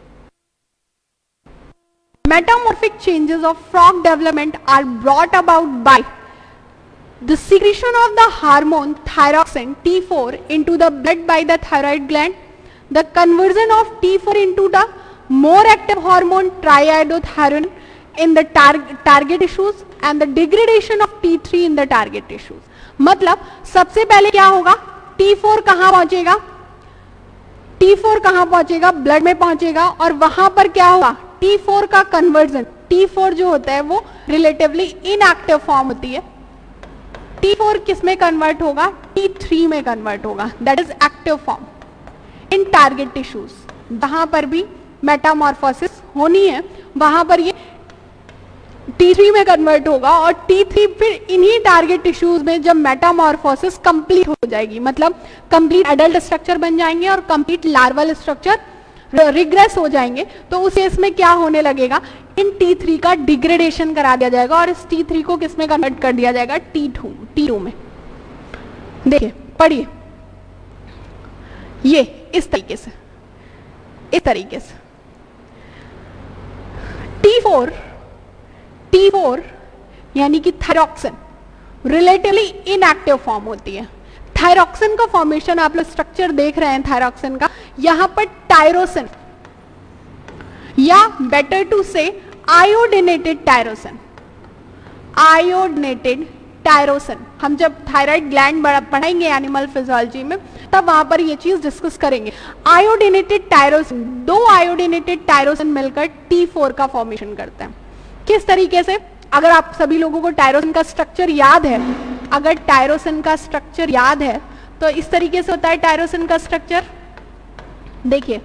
S1: metamorphic changes of frog development are brought about by the secretion of the hormone thyroxine T four into the blood by the thyroid gland, the conversion of T four into the more active hormone triiodothyronine in the tar target tissues and the degradation of T three in the target tissues। मतलब सबसे पहले क्या होगा, T four कहां पहुंचेगा, T four कहां पहुंचेगा, ब्लड में पहुंचेगा, और वहां पर क्या होगा, T four का कन्वर्जन, T four जो होता है वो रिलेटिवली इनएक्टिव फॉर्म होती है, T four किस में कन्वर्ट होगा, T three में कन्वर्ट होगा, that is active form in target tissues. जहां पर भी मेटामॉर्फोसिस होनी है वहां पर ये T three में कन्वर्ट होगा, और T three फिर इन्हीं टारगेट टिश्यूज में जब मेटामॉर्फोसिस कंप्लीट हो जाएगी, मतलब कंप्लीट एडल्ट स्ट्रक्चर बन जाएंगे और कंप्लीट लार्वल स्ट्रक्चर रिग्रेस हो जाएंगे, तो उस केस में क्या होने लगेगा, इन T three का डिग्रेडेशन करा दिया जाएगा और इस T three को किस में कन्वर्ट कर दिया जाएगा, T two T two में। देखिए पढ़िए, ये इस तरीके से, इस तरीके से T four T four यानी कि थायरॉक्सिन रिलेटिवली इनएक्टिव फॉर्म होती है। थायरॉक्सिन का फॉर्मेशन आप लोग स्ट्रक्चर देख रहे हैं थायरॉक्सिन का, यहां पर टायरोसिन या बेटर टू से आयोडिनेटेड टायरोसिन, आयोडिनेटेड टायरोसिन, हम जब थायराइड ग्लैंड पढ़ाएंगे एनिमल फिजियोलॉजी में तब वहां पर ये चीज डिस्कस करेंगे। आयोडिनेटेड टायरोसिन, दो आयोडिनेटेड टायरोसिन मिलकर T four का फॉर्मेशन करते हैं। किस तरीके से, अगर आप सभी लोगों को टायरोसिन का स्ट्रक्चर याद है अगर टायरोसिन का स्ट्रक्चर याद है तो इस तरीके से होता है टायरोसिन का स्ट्रक्चर। देखिए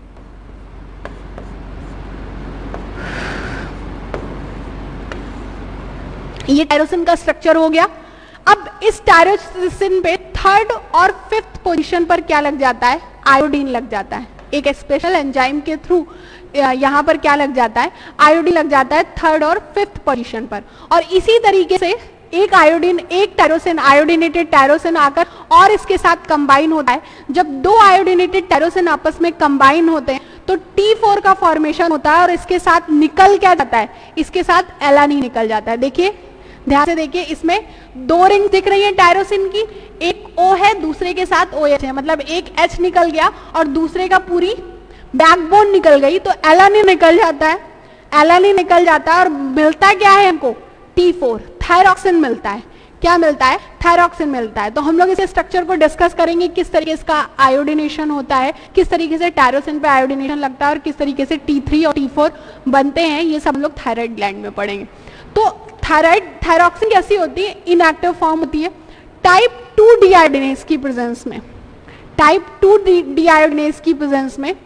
S1: ये टायरोसिन का स्ट्रक्चर हो गया। अब इस टायरोसिन पे थर्ड और फिफ्थ पोजीशन पर क्या लग जाता है, आयोडीन लग जाता है। एक स्पेशल एंजाइम के थ्रू यहां पर क्या लग जाता है, आयोडीन लग जाता है थर्ड और फिफ्थ पोजीशन पर। और इसी तरीके से एक आयोडीन, एक टायरोसिन, आयोडीनेटेड टायरोसिन आकर और इसके साथ कंबाइन होता है। जब दो आयोडीनेटेड टायरोसिन आपस में कंबाइन होते हैं तो टी फोर का फॉर्मेशन होता है और इसके साथ निकल क्या जाता है, इसके साथ एलानीन निकल जाता है। देखिए ध्यान से देखिए, इसमें दो रिंग दिख रही है टायरोसिन की, एक O है दूसरे के साथ O H है, मतलब एक H निकल गया और दूसरे का पूरी बैकबोन निकल गई तो एलानीन निकल जाता है। एलानीन निकल जाता है और मिलता क्या है हमको, टी फोर, थायरॉक्सिन मिलता है। क्या मिलता है, थायरॉक्सिन मिलता है। तो हम लोग इस स्ट्रक्चर को डिस्कस करेंगे, किस तरीके इसका आयोडिनेशन होता है, किस तरीके से टायरोसिन पे आयोडिनेशन लगता है और किस तरीके से टी थ्री और टी फोर बनते हैं, ये सब हम लोग थायराइड ग्लैंड में पढ़ेंगे। तो थायराइड थायरॉक्सिन कैसी होती है, इनएक्टिव फॉर्म होती है टाइप टू डीआयोडिनेज की प्रेजेंस में। टाइप टू डीआयोडिनेज की प्रेजेंस में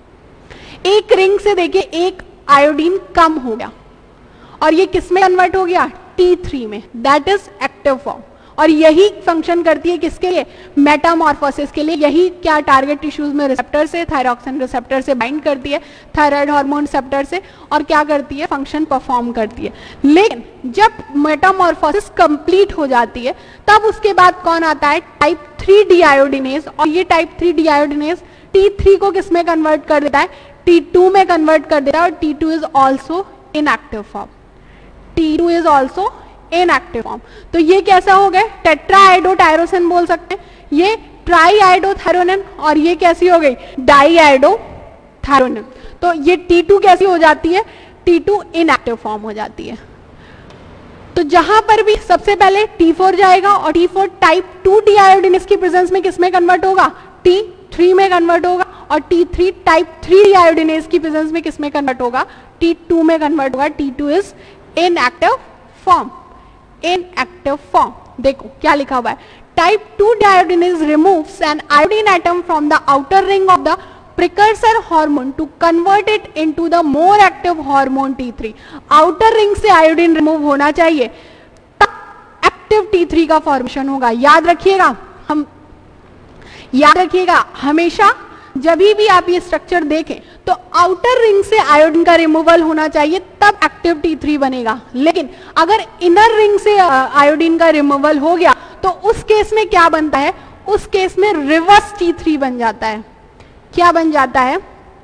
S1: एक रिंग से देखिए एक आयोडीन कम हो गया और ये किस में कन्वर्ट हो गया, टी थ्री में, दैट इज एक्टिव फॉर्म। और यही फंक्शन करती है किसके लिए, मेटामॉर्फोसिस के लिए। यही क्या टारगेट टिश्यूज में रिसेप्टर से, थायरॉक्सिन रिसेप्टर से बाइंड करती है, थायराइड हार्मोन रिसेप्टर से, और क्या करती है, फंक्शन परफॉर्म करती है। लेकिन जब मेटामॉर्फोसिस कंप्लीट हो जाती है तब उसके बाद कौन आता है, टाइप थ्री डीआयोडिनेज। और ये type three deiodinase T three को किस में कन्वर्ट कर देता है, टी टू में कन्वर्ट कर देता है। और T two is also inactive form, T two is also inactive form. तो ये कैसा हो गया, टेट्राआइडोटायरोसिन बोल सकते हैं, ये ट्राईआइडोथायरोनिन, और ये कैसी हो गई, डाईआइडोथायरोनिन। तो ये टी टू कैसी हो जाती है, टी टू इनएक्टिव फॉर्म हो जाती है। तो जहां पर भी सबसे पहले टी फोर जाएगा और T four type two deiodinase की प्रेजेंस में किस में कन्वर्ट होगा, टी थ्री में कन्वर्ट होगा। और T three type three deiodinase की प्रेजेंस में किस में कन्वर्ट होगा, टी टू में कन्वर्ट होगा। T two is inactive form, inactive form. देखो क्या लिखा हुआ है, type two deiodinase removes an iodine atom from the outer ring of the precursor hormone to convert it into the more active hormone T three. Outer ring से आयोडीन रिमूव होना चाहिए तब एक्टिव टी थ्री का फॉर्मेशन होगा। याद रखिएगा, हम याद रखिएगा हमेशा जब भी आप ये स्ट्रक्चर देखें तो आउटर रिंग से आयोडीन का रिमूवल होना चाहिए तब एक्टिव टी थ्री बनेगा। लेकिन अगर इनर रिंग से आयोडीन का रिमूवल हो गया तो उस केस में क्या बनता है, उस केस में रिवर्स टी थ्री बन जाता है। क्या बन जाता है,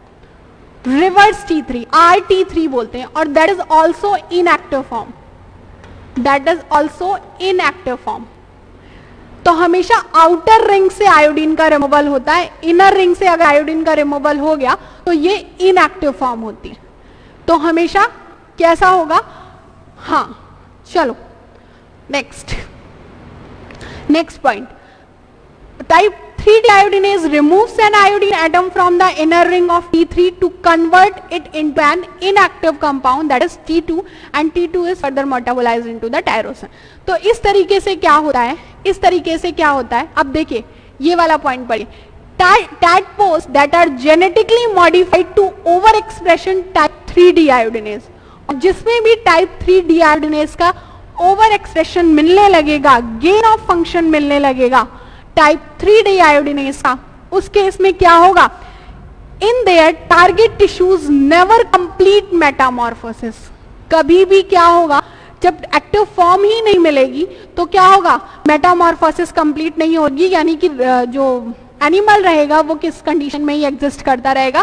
S1: reverse T three, R T three बोलते हैं। और that is also inactive form, that is also inactive form. तो हमेशा आउटर रिंग से आयोडीन का रिमूवल होता है, इनर रिंग से अगर आयोडीन का रिमूवल हो गया तो ये इनएक्टिव फॉर्म होती है। तो हमेशा कैसा होगा, हाँ चलो next next point, type three deiodinase removes an iodine atom from the inner ring of T three to convert it into an inactive compound that is T two and T two is further metabolized into the tyrosine। तो इस तरीके से क्या होता है, इस तरीके से क्या होता है, अब देखिए ये वाला पॉइंट पढ़िए, tadpoles that are genetically modified to overexpression type three deiodinase, और जिसमें भी टाइप थ्री deiodinase का ओवर एक्सप्रेशन मिलने लगेगा, गेन ऑफ फंक्शन मिलने लगेगा टाइप थ्री डीआयोडिनेज का, उस केस में क्या होगा, in their target tissues never complete metamorphosis. कभी भी क्या होगा, जब एक्टिव फॉर्म ही नहीं मिलेगी तो क्या होगा, मेटामॉर्फोसिस कंप्लीट नहीं होगी, यानी कि जो एनिमल रहेगा वो किस कंडीशन में ही एग्जिस्ट करता रहेगा,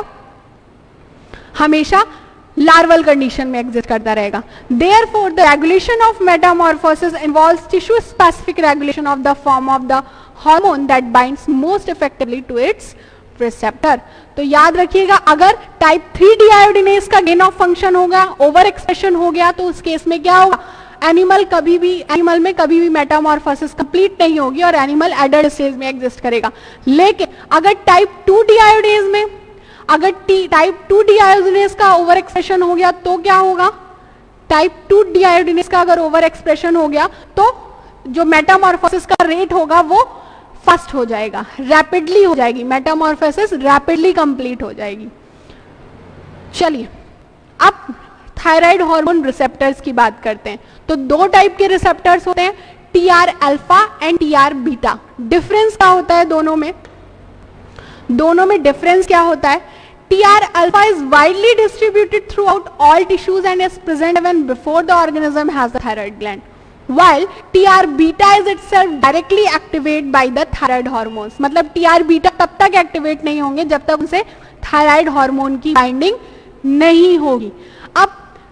S1: हमेशा लार्वल कंडीशन में एग्जिस्ट करता रहेगा। Therefore the regulation of metamorphosis involves tissue specific regulation of the form of the hormone that binds most effectively to its receptor. तो याद रखिएगा, अगर टाइप थ्री डीआयोडिनेज का गेन ऑफ फंक्शन होगा, ओवर एक्सप्रेशन हो गया, तो उस केस में क्या होगा, एनिमल कभी भी एनिमल में कभी भी मेटामॉर्फोसिस कंप्लीट नहीं होगी और एनिमल एडल्ट स्टेज में एग्जिस्ट करेगा। लेकिन अगर टाइप टू डीआयोडिनेज में अगर टाइप टू डीआयोडिनेज का ओवर एक्सप्रेशन हो गया तो क्या होगा, टाइप टू डीआयोडिनेज का अगर ओवर एक्सप्रेशन हो गया तो जो मेटामॉर्फोसिस का रेट होगा वो फास्ट हो जाएगा, रैपिडली हो जाएगी, मेटामॉर्फोसिस रैपिडली कंप्लीट हो जाएगी। चलिए अब थायराइड हार्मोन रिसेप्टर्स की बात करते हैं। तो दो टाइप के रिसेप्टर्स होते हैं, T R alpha and T R beta. Difference क्या होता है दोनों में? दोनों में डिफरेंस क्या होता है? T R alpha is widely distributed throughout all tissues and is present even before the organism has the thyroid gland, while T R beta is itself directly activated by the thyroid hormones. मतलब T R beta तब तक एक्टिवेट नहीं होंगे जब तक उनसे थायराइड हार्मोन की बाइंडिंग नहीं होगी। अब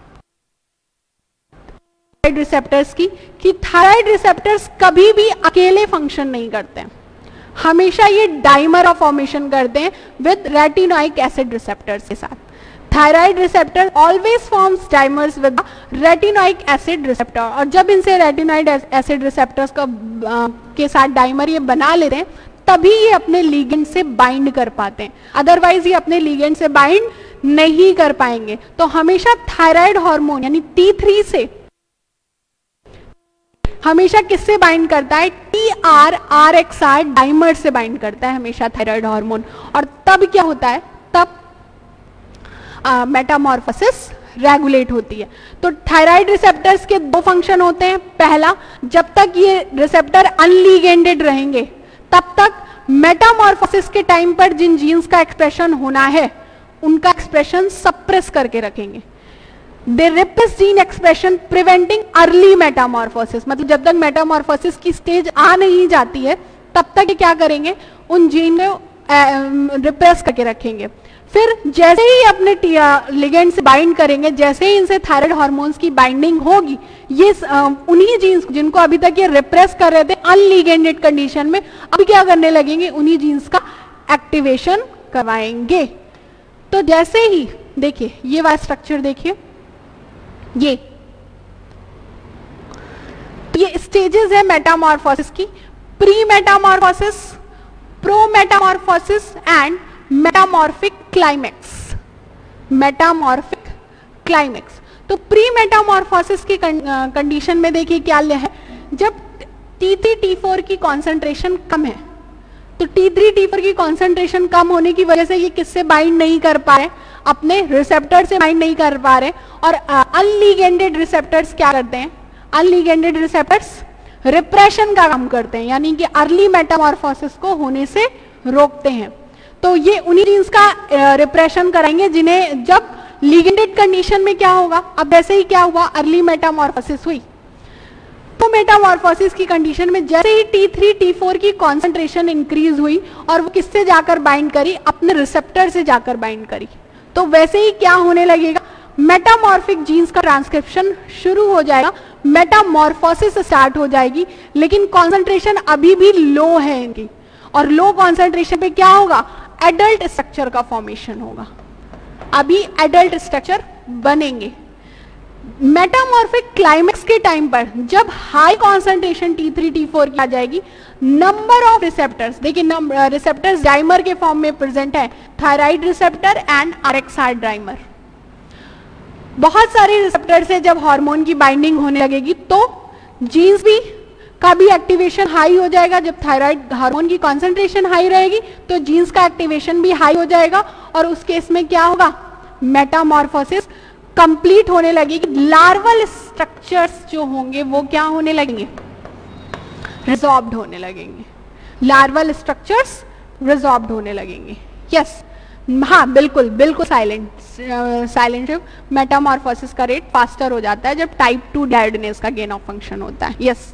S1: थायराइड रिसेप्टर्स की कि थायराइड रिसेप्टर्स कभी भी अकेले फंक्शन नहीं करते हैं, हमेशा ये डाइमर ऑफ फॉर्मेशन करते हैं विद रेटिनोइक एसिड रिसेप्टर्स के साथ। Thyroid receptor always forms dimers with retinoic acid receptor, और जब इनसे रेटिनोइड एसिड रिसेप्टर्स का आ, के साथ डाइमर ये बना लेते हैं तभी ये अपने लिगेंड से बाइंड कर पाते हैं, अदरवाइज ये अपने लिगेंड से बाइंड नहीं कर पाएंगे। तो हमेशा थायराइड हार्मोन यानी टी थ्री से हमेशा किससे बाइंड करता है? T R R X R dimer से बाइंड करता है हमेशा थायराइड हार्मोन। और तब क्या होता है? तब मेटामॉर्फोसिस रेगुलेट होती है। तो थायराइड रिसेप्टर्स के दो फंक्शन होते हैं। पहला, जब तक ये रिसेप्टर अनलिगेंडेड रहेंगे तब तक मेटामॉर्फोसिस के टाइम पर जिन जीन्स का एक्सप्रेशन होना है उनका एक्सप्रेशन सप्रेस करके रखेंगे। They repress gene expression preventing early metamorphosis, मतलब जब तक मेटामॉर्फोसिस की स्टेज आ नहीं जाती है तब तक ये क्या करेंगे? उन जीन को रिप्रेस करके रखेंगे। फिर जैसे ही अपने लिगेंड से बाइंड करेंगे, जैसे ही इनसे थायराइड हार्मोन्स की बाइंडिंग होगी, ये उन्हीं जीन्स जिनको अभी तक ये रिप्रेस कर रहे थे अनलिगेंडेड कंडीशन में, अभी क्या करने लगेंगे? उन्हीं जीन्स का एक्टिवेशन करवाएंगे। तो जैसे ही देखिए ये वाला स्ट्रक्चर देखिए, ये ये स्टेजेस है मेटामॉर्फोसिस की, pre metamorphosis, pro metamorphosis and metamorphic climax. Metamorphic climax. तो प्री मेटामॉर्फोसिस की कंडीशन में देखिए क्या है, जब टी थ्री टी फोर की कॉन्सेंट्रेशन कम है, तो टी थ्री टी फोर की कॉन्सेंट्रेशन कम होने की वजह से ये किससे बाइंड नहीं कर पा रहे? अपने रिसेप्टर से बाइंड नहीं कर पा रहे। और अनलिगेंडेड रिसेप्टर्स क्या करते हैं? अनलिगेंडेड रिसेप्टर्स रिप्रेशन का काम करते हैं, यानी कि अर्ली मेटामॉर्फोसिस को होने से रोकते हैं। तो ये उन्हीं जीन्स का रिप्रेशन कराएंगे जिन्हें जब लिगेंडेड कंडीशन में क्या होगा? अब ऐसे ही क्या हुआ? अर्ली मेटामॉर्फोसिस हुई। तो मेटामॉर्फोसिस की कंडीशन में जैसे ही टी थ्री टी फोर की कॉन्सेंट्रेशन इंक्रीज हुई और वो किससे जाकर बाइंड करी? अपने रिसेप्टर से जाकर बाइंड करी। तो वैसे ही क्या होने लगेगा? मेटामॉर्फिक जीन्स का ट्रांसक्रिप्शन शुरू हो जाएगा, मेटामॉर्फोसिस स्टार्ट हो जाएगी, लेकिन कॉन्सेंट्रेशन अभी भी लो है इनकी। और लो कॉन्सेंट्रेशन पे क्या होगा? एडल्ट स्ट्रक्चर का फॉर्मेशन होगा, अभी एडल्ट स्ट्रक्चर बनेंगे। मेटामॉर्फिक क्लाइमेक्स के टाइम पर जब high concentration T three T four की आ जाएगी, नंबर ऑफ रिसेप्टर्स, देखिए रिसेप्टर्स डाइमर के फॉर्म में प्रेजेंट है, thyroid receptor and RXR dimer. बहुत सारे रिसेप्टर से जब हार्मोन की बाइंडिंग होने लगेगी तो जीन्स भी का भी एक्टिवेशन हाई हो जाएगा। जब थायराइड हार्मोन की कॉन्सेंट्रेशन हाई रहेगी तो जीन्स का एक्टिवेशन भी हाई हो जाएगा, और उस केस में क्या होगा? मेटामॉर्फोसिस कंप्लीट होने लगेगी। लार्वल स्ट्रक्चर्स जो होंगे वो क्या होने लगेंगे? रिजॉर्ब्ड होने लगेंगे। लार्वल स्ट्रक्चर्स रिजॉर्ब्ड होने लगेंगे। यस, हाँ बिल्कुल बिल्कुल साइलेंट साइलेंट मेटामॉर्फोसिस का रेट फास्टर हो जाता है जब टाइप टू डायडनेस का गेन ऑफ फंक्शन होता है। Yes,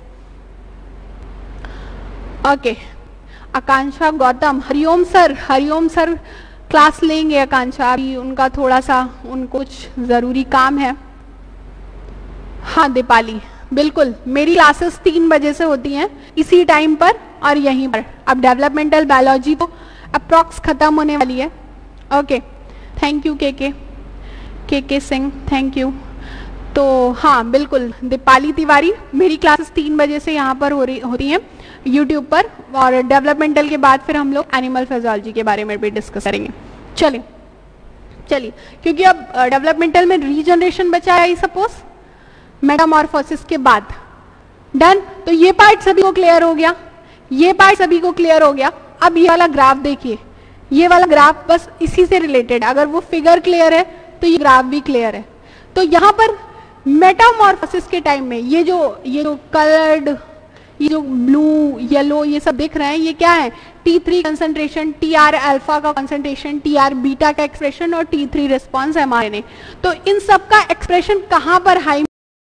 S1: okay. Akanksha Gautam, Hariom sir, Hariom sir class लेंगे आकांक्षा, अभी उनका थोड़ा सा उनको कुछ जरूरी काम है। हाँ दीपाली, बिल्कुल मेरी क्लासेस तीन बजे से होती हैं इसी टाइम पर और यहीं पर। अब डेवलपमेंटल बायोलॉजी तो अप्रॉक्स खत्म होने वाली है। ओके, थैंक यू के के के के सिंह, थैंक यू। तो हाँ बिल्कुल दीपाली तिवारी, मेरी क्लासेस तीन बजे से यहाँ पर हो रही होती हैं यूट्यूब पर, और डेवलपमेंटल के बाद फिर हम लोग एनिमल फिजियोलॉजी के बारे में भी डिस्कस करेंगे। चलिए चलिए, क्योंकि अब डेवलपमेंटल में रीजनरेशन बचा है, सपोज मेटामॉर्फोसिस के बाद डन। तो ये पार्ट सभी को क्लियर हो गया, ये पार्ट सभी को क्लियर हो गया। अब ये वाला ग्राफ देखिए, ये वाला ग्राफ बस इसी से रिलेटेड, अगर वो फिगर क्लियर है तो ये ग्राफ भी क्लियर है। तो यहाँ पर मेटामॉर्फोसिस के टाइम में ये जो ये जो कलर्ड, ये जो ब्लू येलो ये सब दिख रहे हैं, ये क्या है, T three concentration, T R alpha का कंसंट्रेशन, टी आर बीटा का एक्सप्रेशन और टी थ्री रिस्पॉन्स एमआरएनए। तो इन सब का एक्सप्रेशन कहां पर हाई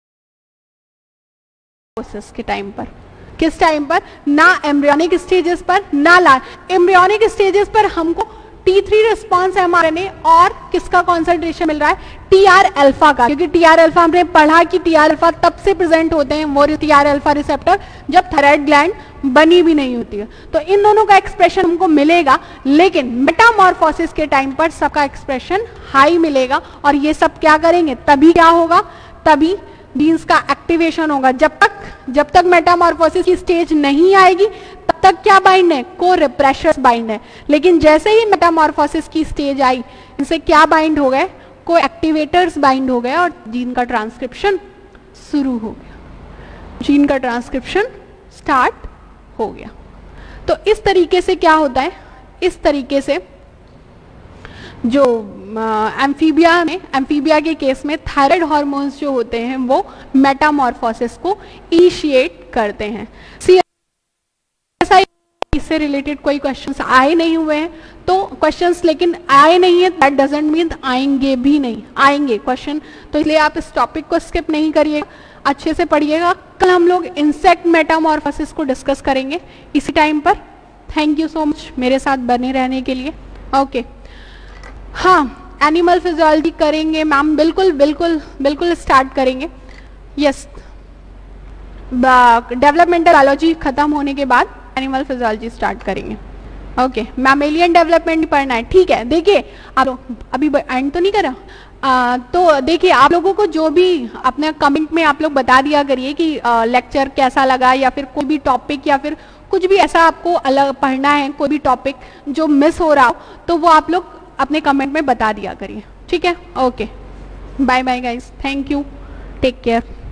S1: प्रोसेस के टाइम पर, किस टाइम पर, ना एम्ब्रियोनिक स्टेजेस पर ना ला एम्ब्रियोनिक स्टेजेस पर हमको टी थ्री रिस्पॉन्स एमआरएनए और किसका कॉन्सेंट्रेशन मिल रहा है, टी आर अल्फा का, क्योंकि टी आर अल्फा हमने पढ़ा कि टी आर अल्फा तब से प्रेजेंट होते हैं वो टी आर अल्फा रिसेप्टर जब थायराइड ग्लैंड बनी भी नहीं होती है। तो इन दोनों का एक्सप्रेशन हमको मिलेगा, लेकिन मेटामॉर्फोसिस के टाइम पर सबका एक्सप्रेशन हाई मिलेगा। और ये सब क्या करेंगे, तभी क्या होगा, तभी जीन्स का एक्टिवेशन होगा। जब तक जब तक मेटामॉर्फोसिस की स्टेज नहीं आएगी तब तक क्या बाइंड है, को रिप्रेशर्स बाइंड है। लेकिन जैसे ही मेटामॉर्फोसिस की स्टेज आई, इनसे क्या बाइंड हो गए, को एक्टिवेटर्स बाइंड हो गए और जीन का ट्रांसक्रिप्शन शुरू हो गया, जीन का ट्रांसक्रिप्शन स्टार्ट हो गया। तो इस तरीके से क्या होता है, इस तरीके से जो एम्फीबिया में एम्फीबिया के केस में थायराइड हार्मोन्स जो होते हैं वो मेटामॉर्फोसिस को इनिशिएट करते हैं। सी इससे रिलेटेड कोई क्वेश्चंस आए नहीं हुए हैं, तो क्वेश्चंस लेकिन आए नहीं है दैट डजंट मीन आएंगे भी नहीं, आएंगे क्वेश्चन। तो इसलिए आप इस टॉपिक को स्किप नहीं करिएगा, अच्छे से पढ़िएगा। कल हम लोग इंसेक्ट मेटामॉर्फोसिस को डिस्कस करेंगे इसी टाइम पर। थैंक यू सो मच मेरे साथ बने रहने के लिए। Okay okay. हाँ, एनिमल फिजियोलॉजी करेंगे मैम, बिल्कुल बिल्कुल बिल्कुल स्टार्ट करेंगे। यस, डेवलपमेंटल बायोलॉजी खत्म होने के बाद एनिमल फिजियोलॉजी स्टार्ट करेंगे। ओके, मैमेलियन डेवलपमेंट पढ़ना है, ठीक है। देखिए आप लोग अभी एंड तो नहीं करा, आ, तो देखिए आप लोगों को जो भी अपने कमेंट में आप लोग बता दिया करिए कि लेक्चर कैसा लगा, या फिर कोई भी टॉपिक या फिर कुछ भी ऐसा आपको अलग पढ़ना है, कोई भी टॉपिक जो मिस हो रहा हो तो वो आप लोग अपने कमेंट में बता दिया करिए, ठीक है। Okay, bye bye guys, thank you, take care.